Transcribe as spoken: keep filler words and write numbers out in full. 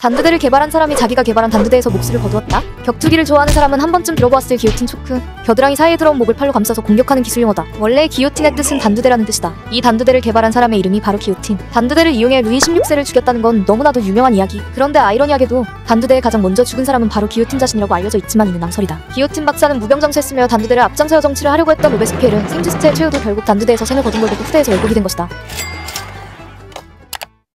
단두대를 개발한 사람이 자기가 개발한 단두대에서 목숨을 거두었다. 격투기를 좋아하는 사람은 한 번쯤 들어보았을 기요틴 초크. 겨드랑이 사이에 들어온 목을 팔로 감싸서 공격하는 기술 용어다. 원래 기요틴의 뜻은 단두대라는 뜻이다. 이 단두대를 개발한 사람의 이름이 바로 기요틴. 단두대를 이용해 루이 십육 세를 죽였다는 건 너무나도 유명한 이야기. 그런데 아이러니하게도 단두대에 가장 먼저 죽은 사람은 바로 기요틴 자신이라고 알려져 있지만 이는 낭설이다. 기요틴 박사는 무병장수했으며 단두대를 앞장서어 정치를 하려고 했던 로베스피에르, 생쥐스트의 최후도 결국 단두대에서 생을 거둔 걸 보고 후대에서 왜곡이 된 것이다.